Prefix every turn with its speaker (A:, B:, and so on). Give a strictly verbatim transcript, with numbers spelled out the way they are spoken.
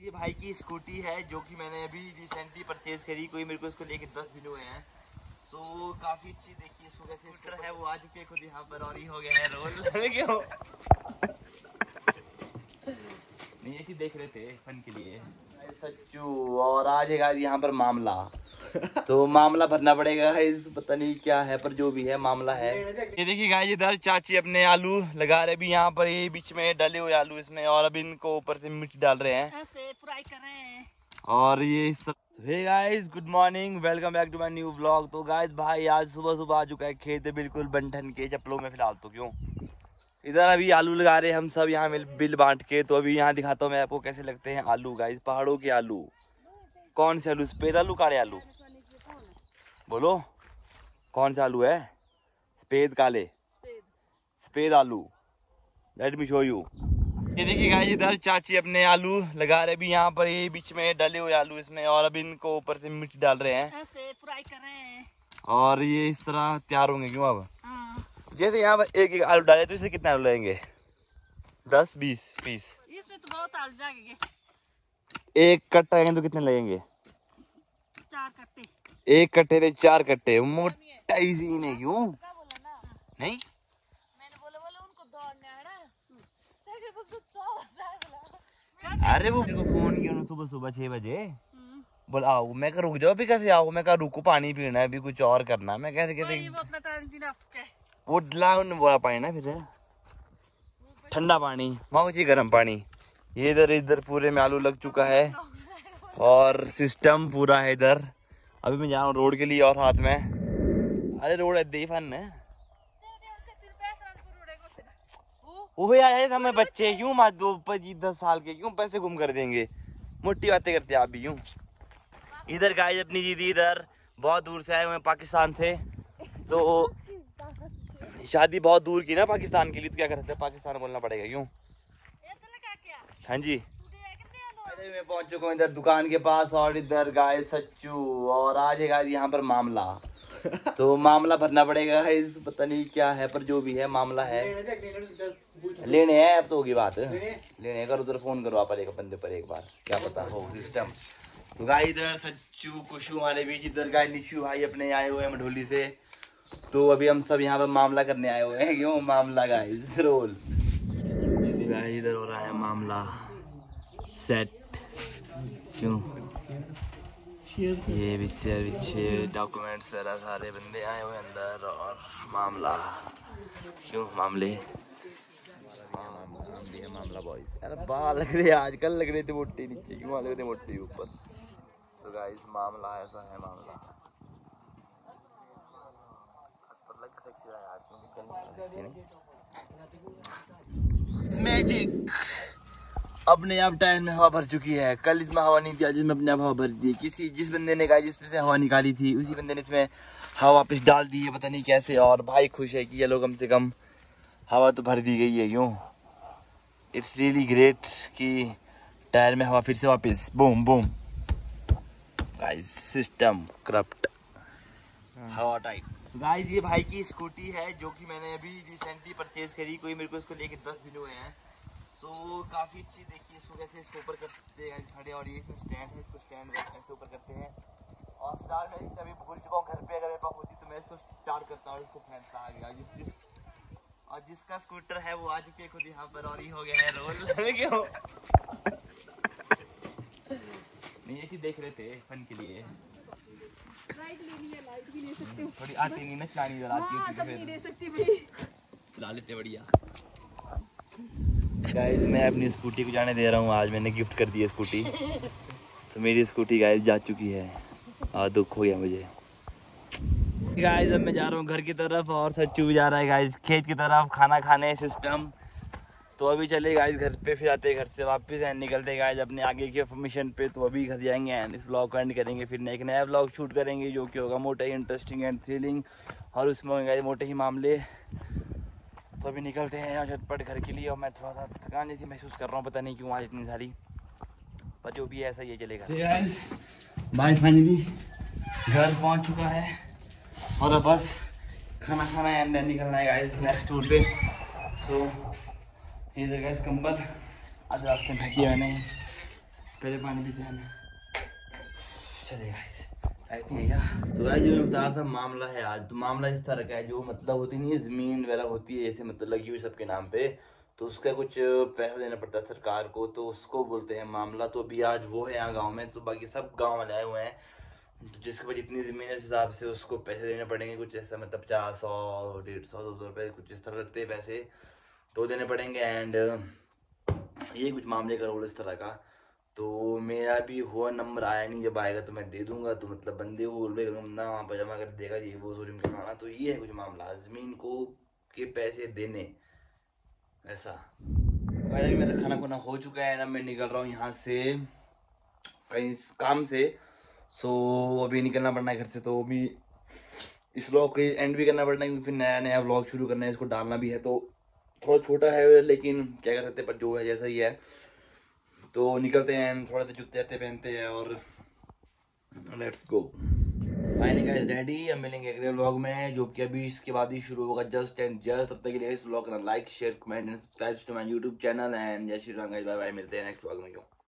A: ये भाई की स्कूटी है जो कि मैंने अभी रिसेंटली परचेज करी, कोई मेरे को इसको लेके दस दिन हुए हैं। सो काफी अच्छी, देखिए इसको कैसे स्कूटर है वो आ चुके खुद यहाँ पर और ही हो गया है रोल क्यों नहीं ऐसी देख रहे थे फन के लिए सच्चू। और आज है यहाँ पर मामला तो मामला भरना पड़ेगा, इस पता नहीं क्या है पर जो भी है मामला है। ये देखिए गाइस इधर चाची अपने आलू लगा रहे, भी यहाँ पर ये बीच में डले हुए आलू इसमें, और अभी इनको ऊपर से मिट्टी डाल रहे हैं,
B: ऐसे फ्राई कर रहे हैं।
A: और ये इस तरह। Hey guys good morning, welcome back to my new vlog. तो गाइस भाई आज सुबह सुबह आ चुका है खेत बिल्कुल बंठन के चप्पलों में फिलहाल तो क्यों इधर अभी आलू लगा रहे हैं हम सब यहाँ मिल बिल बांट के। तो अभी यहाँ दिखाता हूँ मैं आपको कैसे लगते हैं आलू गाइस, पहाड़ों के आलू। कौन से आलू? सफेद आलू, काले आलू? बोलो कौन सा आलू है? सफेद काले सफेद आलू। Let me show you. ये देखिए गाइस इधर चाची अपने आलू लगा रहे, भी यहाँ पर ये बीच में डले हुए आलू इसमें, और अभी इनको ऊपर से मिट्टी डाल रहे हैं,
B: ऐसे फ्राई कर रहे हैं। और
A: ये इस तरह तैयार होंगे क्यों अब।
B: हाँ।
A: जैसे यहाँ पर एक एक आलू डाले तो इसे कितने आलू लगेंगे? दस बीस पीस।
B: इसमें तो बहुत आलू लगेंगे।
A: एक कट्टा लगेंगे तो कितने लगेंगे?
B: चार कट्टे। एक
A: कट्टे थे चार कट्टे, मोटा ही सीन है क्यों? नहीं
B: मैंने बोला बोला उनको दौड़ने आना।
A: अरे वो मेरे को फोन किया सुबह सुबह छह बजे, बोल आओ। मैं कहा रुक जाओ, अभी कैसे आओ? मैं कहा रुको पानी पीना है, अभी कुछ और करना है। मैं कैसे कहते वो डला बोला पानी ना, फिर ठंडा पानी मांगो जी, गर्म पानी। ये इधर इधर पूरे में आलू लग चुका है और सिस्टम पूरा है इधर। अभी मैं जा रहा हूँ रोड के लिए और हाथ में, अरे रोड है दे फन है वो यार हमें बच्चे क्यों मार दो पच्चीस दस साल के क्यों पैसे गुम कर देंगे, मोटी बातें करते आप भी यूं। इधर गाइस अपनी दीदी इधर बहुत दूर से आए हुए पाकिस्तान से, तो शादी बहुत दूर की ना पाकिस्तान के लिए, तो क्या कर सकते हैं पाकिस्तान बोलना पड़ेगा क्यों। हाँ जी मैं पहुंच चुका हूँ इधर दुकान के पास, और इधर गाइस सच्चू। और आज है गाइस यहाँ पर मामला तो मामला भरना पड़ेगा, इस पता नहीं क्या है पर जो भी है मामला है। लेने हैं अब तो होगी बात, लेने कर उधर फोन करो आप एक बंदे पर एक बार, क्या पता हो सिस्टम। तो गाइस इधर सच्चू कुशु हमारे बीच, इधर गाइस निशु भाई अपने आए हुए हैं मढोली से। तो अभी हम सब यहाँ पर मामला करने आए हुए हैं क्यों, मामला गाइस रोल। इधर हो रहा है मामला सेट क्यों, ये पीछे पीछे डॉक्यूमेंट्स सारे बंदे आए हुए अंदर, और मामला क्यों मामले मामला मामला बॉयज। अरे बाल लग रहे आजकल लग रहे थे मोटी नीचे, क्यों लग रहे थे मोटी ऊपर। तो गाइस मामला ऐसा है मामला। मैजिक अपने आप टायर में हवा भर चुकी है, कल इसमें हवा नहीं थी, आज इसमें अपने आप हवा भर दी। किसी जिस बंदे ने कहा जिसमें से हवा निकाली थी उसी बंदे ने इसमें हवा वापस डाल दी है, पता नहीं कैसे। और भाई खुश है कि चलो कम से कम हवा तो भर दी गई है यूँ। इट्स रियली ग्रेट कि टायर में हवा फिर से वापस boom boom. Guys system corrupt, हवा टाइट। तो गाइस ये भाई की स्कूटी है जो कि मैंने अभी रिसेंटली परचेज करी, कोई मेरे को इसको लेके दस दिन हुए हैं। सो so, काफ़ी अच्छी, देखिए इसको कैसे इसको ऊपर करते हैं खड़े, और ये इसमें स्टैंड है, इसको स्टैंड ऐसे ऊपर करते हैं। और फिलहाल मैं कभी भूल चुका हूँ घर पे, अगर मेरे पास होती तो मैं इसको स्टार्ट करता और इसको फेंकता आ गया। जिस जिस और जिसका स्कूटर है वो आ चुके खुद यहाँ पर और ही हो गया है रोल क्यों नहीं ऐसी देख रहे थे फन के लिए।
B: लाइट लेनी है, लाइट भी ले सकते हो।
A: थोड़ी आती नहीं ना चलानी, इधर आती है तो
B: नहीं ले सकती भाई,
A: चला लेते बढ़िया। गाइस मैं अपनी स्कूटी को जाने दे रहा हूँ, आज मैंने गिफ्ट कर दी है स्कूटी। तो मेरी स्कूटी गाइस जा चुकी है और दुख हो गया मुझे। गाइस अब मैं जा रहा हूँ घर की तरफ, और सच्चू भी जा रहा है गाइस खेत की तरफ खाना खाने सिस्टम। तो अभी चले गाइस घर पे, फिर आते घर से वापस एंड निकलते गाइस अपने आगे के मिशन पे। तो अभी घर जाएंगे एंड इस व्लॉग को एंड करेंगे, फिर एक नया व्लॉग शूट करेंगे जो कि होगा मोटा ही इंटरेस्टिंग एंड थ्रिलिंग, और उसमें होंगे मोटे ही मामले। तो अभी निकलते हैं यहाँ झटपट घर के लिए, और मैं थोड़ा सा थकान जैसी महसूस कर रहा हूँ, पता नहीं क्यों आज इतनी सारी, पर जो भी है ऐसा ये चलेगा। भाई फाइनली घर पहुँच चुका है, और अब बस खाना खाना है एंड देन निकलना है गाइस नेक्स्ट टूर पे। तो इधर गाइस कंबल आज रात से ढकी है नहीं, पहले पानी पीते हैं। चले गाइस, आई थिंक क्या तो गाइस जो मैं बता रहा था मामला है आज, तो मामला इस तरह का है, जो मतलब होती नहीं है जमीन वगैरह होती है जैसे मतलब लगी हुई सबके नाम पे, तो उसका कुछ पैसा देना पड़ता है सरकार को, तो उसको बोलते हैं मामला। तो अभी आज वो है यहाँ गाँव में, तो बाकी सब गाँव वाले आए हुए हैं, तो जिसके पास जितनी जमीन है उस हिसाब से उसको पैसे देने पड़ेंगे, कुछ ऐसा मतलब पचास सौ डेढ़ सौ दो सौ रुपये कुछ इस तरह लगते हैं पैसे, तो देने पड़ेंगे। एंड ये कुछ मामले का रोल इस तरह का। तो मेरा भी हुआ नंबर आया नहीं, जब आएगा तो मैं दे दूंगा, तो मतलब बंदे को बोल रहे बंदा वहाँ पर जमा कर देगा, ये वो सूर्य का खाना। तो ये है कुछ मामला ज़मीन को के पैसे देने ऐसा। भाई मेरा खाना खुना हो चुका है ना, मैं निकल रहा हूँ यहाँ से कहीं काम से, सो अभी निकलना पड़ना है घर से। तो अभी इस व्लॉग को एंड भी करना पड़ना है, क्योंकि फिर नया नया व्लॉग शुरू करना है, इसको डालना भी है, तो थोड़ा छोटा है लेकिन क्या कर सकते हैं, पर जो है जैसा ही है। तो निकलते हैं, थोड़ा सा जूते जाते पहनते हैं और let's go. Finally guys ready, अब मिलेंगे अगले व्लॉग में जो कि अभी इसके बाद ही शुरू होगा, जस्ट एंड जस्ट। तब तक के लिए इस व्लॉग करना like share comment and subscribe to my YouTube channel and जय Shri Ram guys, bye bye, मिलते हैं नेक्स्ट व्लॉग में।